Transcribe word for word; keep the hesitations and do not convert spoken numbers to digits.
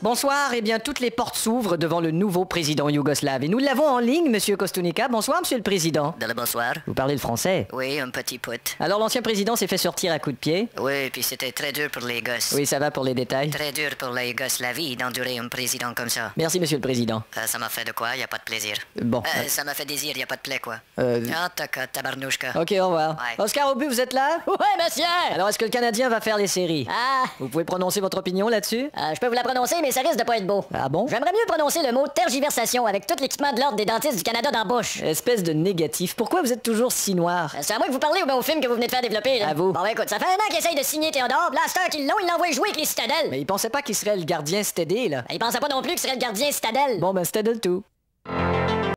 Bonsoir, eh bien, toutes les portes s'ouvrent devant le nouveau président yougoslave. Et nous l'avons en ligne, Monsieur Kostunica. Bonsoir, Monsieur le Président. De le bonsoir. Vous parlez le français? Oui, un petit pote. Alors, l'ancien président s'est fait sortir à coups de pied? Oui, puis c'était très dur pour les gosses. Oui, ça va pour les détails. Très dur pour les Yougoslavie d'endurer un président comme ça. Merci, Monsieur le Président. Euh, ça m'a fait de quoi? Y a pas de plaisir. Bon. Euh, ça m'a fait désir, y a pas de plaie, quoi. Euh... Ah, taca, tabarnouchka. Ok, au revoir. Ouais. Oscar Aubu, vous êtes là? Ouais, monsieur! Alors, est-ce que le Canadien va faire les séries? Ah, Vous pouvez prononcer votre opinion là-dessus? euh, je peux vous la prononcer, mais ça risque de pas être beau. Ah bon? J'aimerais mieux prononcer le mot tergiversation avec tout l'équipement de l'ordre des dentistes du Canada dans la bouche. Espèce de négatif. Pourquoi vous êtes toujours si noir? Euh, C'est à moi que vous parlez ou bien au film que vous venez de faire développer, là? À vous. Bon, ben, écoute, ça fait un an qu'il essaye de signer Théodore. Blaster qu'ils l'ont, il l'envoie jouer avec les citadelles. Mais il pensait pas qu'il serait le gardien stédé, là. Il pensait pas non plus qu'il serait le gardien citadelle. Bon, ben, Stedel tout.